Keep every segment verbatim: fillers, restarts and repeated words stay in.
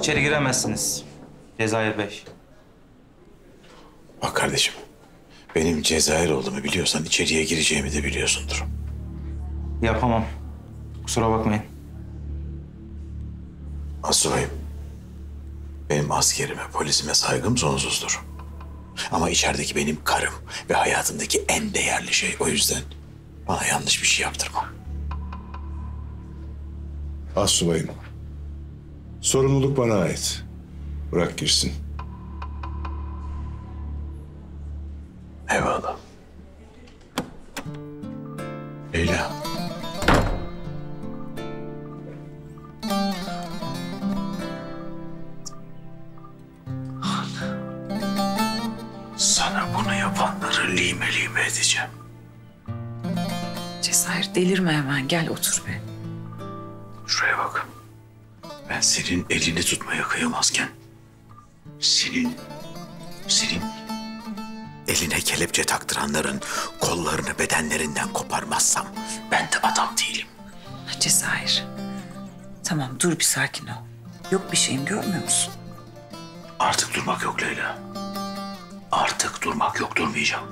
İçeri giremezsiniz. Cezayir Bey. Bak kardeşim, benim Cezayir olduğumu biliyorsan içeriye gireceğimi de biliyorsundur. Yapamam. Kusura bakmayın. Asubayım, benim askerime, polisime saygım sonsuzdur. Ama içerideki benim karım ve hayatımdaki en değerli şey. O yüzden bana yanlış bir şey yaptırma. Astsubayım, sorumluluk bana ait. Bırak girsin. Eyvallah. Leyla. Sana bunu yapanları lime lime edeceğim. Cezayir delirme hemen. Gel otur be. Şuraya bak. Ben senin elini tutmaya kıyamazken senin, senin eline kelepçe taktıranların kollarını bedenlerinden koparmazsam ben de adam değilim. Cezayir. Tamam dur bir sakin ol. Yok bir şeyim görmüyor musun? Artık durmak yok Leyla. Artık durmak yok, durmayacağım.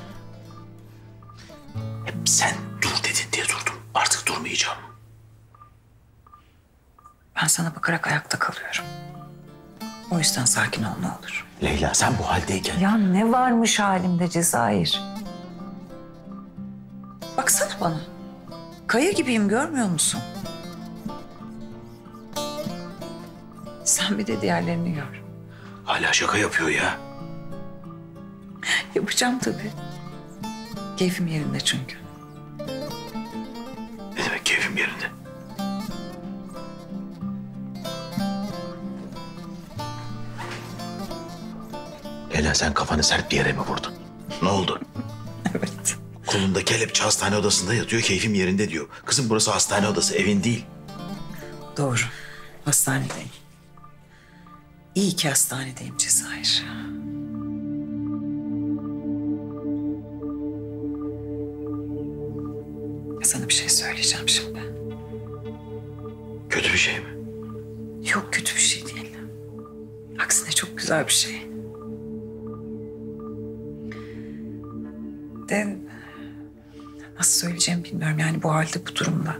Hep sen dur dedin diye durdum. Artık durmayacağım. Ben sana bakarak ayakta kalıyorum. O yüzden sakin ol ne olur. Leyla sen bu haldeyken... Ya ne varmış halimde Cezayir? Baksana bana. Kaya gibiyim görmüyor musun? Sen bir de diğerlerini gör. Hala şaka yapıyor ya. Yapacağım tabii. Keyfim yerinde çünkü. Ne demek keyfim yerinde? Leyla sen kafanı sert bir yere mi vurdun? Ne oldu? Evet. Kolunda kelepçe hastane odasında yatıyor, keyfim yerinde diyor. Kızım burası hastane odası, evin değil. Doğru. Hastanedeyim. İyi ki hastanedeyim Cezayir. Sana bir şey söyleyeceğim şimdi. Kötü bir şey mi? Yok kötü bir şey değil. Aksine çok güzel bir şey. De nasıl söyleyeceğimi bilmiyorum yani bu halde bu durumda.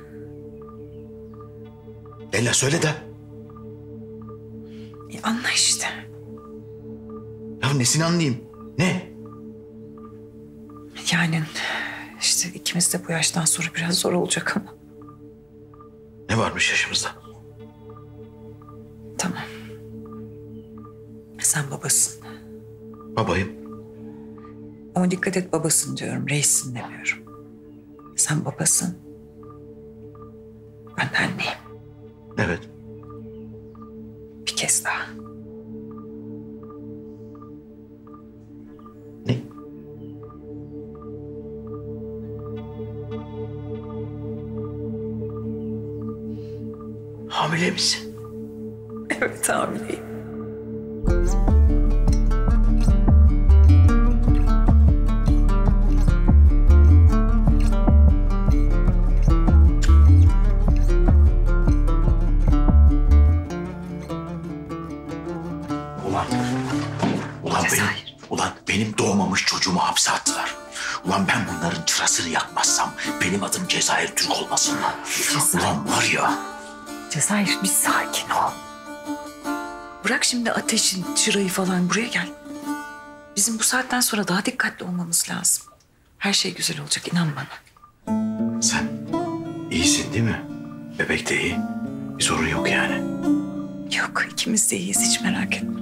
Leyla söyle de. E, anla işte. Ya nesini anlayayım? Ne? Yani işte ikimiz de bu yaştan sonra biraz zor olacak ama. Ne varmış yaşımızda? Tamam. Sen babasın. Babayım. Ama dikkat et babasın diyorum, reissin demiyorum. Sen babasın. Ben de anneyim. Evet. Bir kez daha. Ne? Hamile misin? Evet hamileyim. Ulan, ulan benim, ulan benim doğmamış çocuğumu hapse attılar. Ulan ben bunların çırasını yakmazsam benim adım Cezayir Türk olmasın lan. Cezayir. Ulan var ya. Cezayir bir sakin ol. Bırak şimdi ateşin, çırayı falan buraya gel. Bizim bu saatten sonra daha dikkatli olmamız lazım. Her şey güzel olacak inan bana. Sen iyisin değil mi? Bebek de iyi. Bir sorun yok yani. Yok ikimiz de iyiyiz hiç merak etme.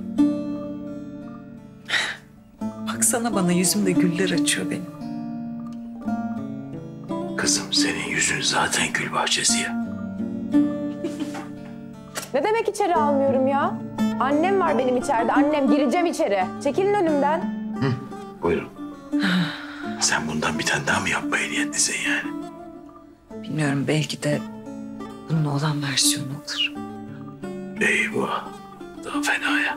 Baksana bana yüzümde güller açıyor benim. Kızım senin yüzün zaten gül bahçesi ya. Ne demek içeri almıyorum ya? Annem var benim içeride. Annem gireceğim içeri. Çekilin önümden. Hı, buyurun. Sen bundan bir tane daha mı yapmaya niyetlisin yani? Bilmiyorum belki de bunun olan versiyonu olur. Eyvah. Daha fena ya.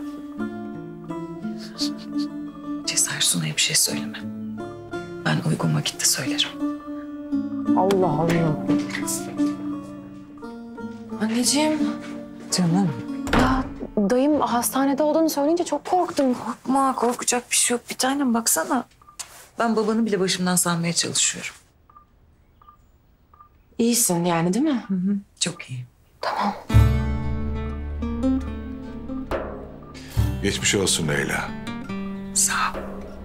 Cezayir Suna'ya bir şey söyleme. Ben uygun vakitte söylerim. Allah Allah. Anneciğim. Canım. Ya dayım hastanede olduğunu söyleyince çok korktum. Korkma, korkacak bir şey yok. Bir tanem baksana. Ben babanı bile başımdan salmaya çalışıyorum. İyisin yani değil mi? Hı hı, çok iyi. Geçmiş olsun Leyla. Sağ ol.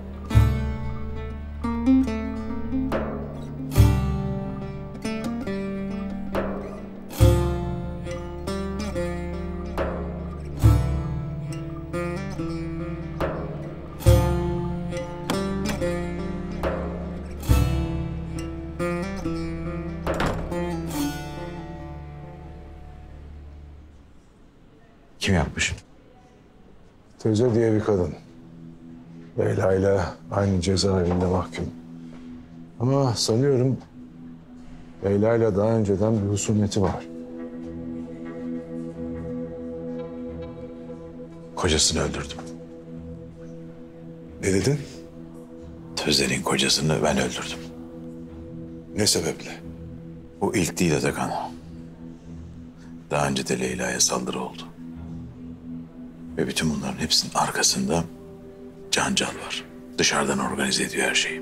Kim yapmış? Teyze diye bir kadın. Leyla ile aynı cezaevinde mahkum. Ama sanıyorum Leyla ile daha önceden bir husumeti var. Kocasını öldürdüm. Ne dedin? Tözler'in kocasını ben öldürdüm. Ne sebeple? Bu ilk değil Atakan. Daha önce de Leyla'ya saldırı oldu. Ve bütün bunların hepsinin arkasında Cancal var. Dışarıdan organize ediyor her şeyi.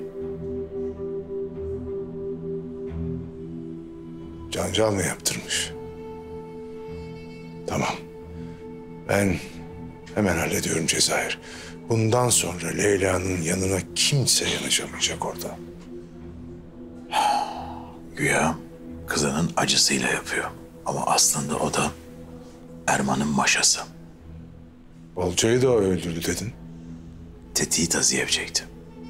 Cancal mı yaptırmış? Tamam. Ben hemen hallediyorum Cezayir. Bundan sonra Leyla'nın yanına kimse yanaşamayacak orada. Güya kızının acısıyla yapıyor. Ama aslında o da Erman'ın maşası. Bolca'yı da o öldürdü dedin. Tetiği Taziyev çekti.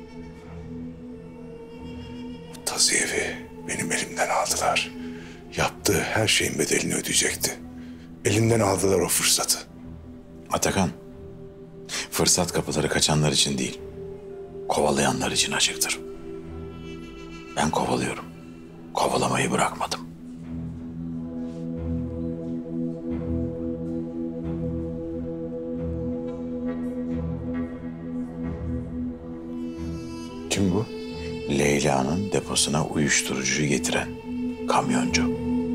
Taziyevi benim elimden aldılar. Yaptığı her şeyin bedelini ödeyecekti. Elimden aldılar o fırsatı. Atakan, fırsat kapıları kaçanlar için değil, kovalayanlar için açıktır. Ben kovalıyorum. Kovalamayı bırakmadım. Kim bu? Leyla'nın deposuna uyuşturucuyu getiren kamyoncu.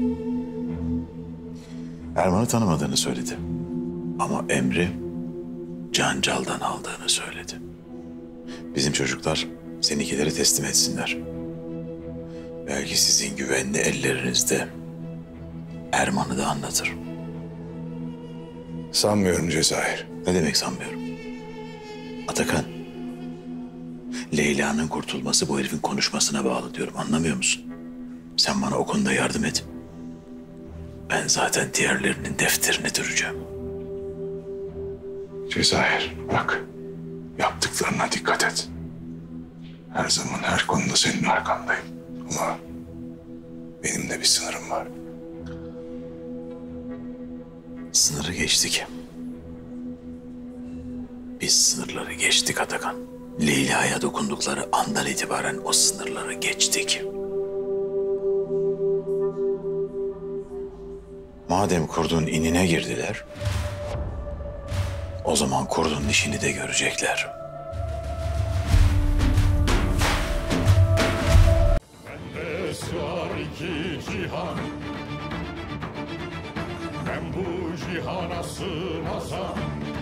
Erman'ı tanımadığını söyledi. Ama emri Cancal'dan aldığını söyledi. Bizim çocuklar seninkileri teslim etsinler. Belki sizin güvenli ellerinizde Erman'ı da anlatır. Sanmıyorum Cezayir. Ne demek sanmıyorum? Atakan, Leyla'nın kurtulması bu herifin konuşmasına bağlı diyorum. Anlamıyor musun? Sen bana o konuda yardım et. Ben zaten diğerlerinin defterini düreceğim. Cezayir bak. Yaptıklarına dikkat et. Her zaman her konuda senin arkandayım. Ama benim de bir sınırım var. Sınırı geçtik. Biz sınırları geçtik Atakan. Leyla'ya dokundukları andan itibaren o sınırları geçtik. Madem kurdun inine girdiler, o zaman kurdun dişini de görecekler. Bende sığar iki cihan, ben bu cihana sığmazam.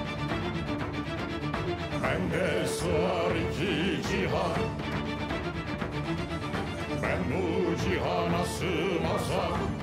Bende sığar iki cihan, ben bu cihana sığmazam.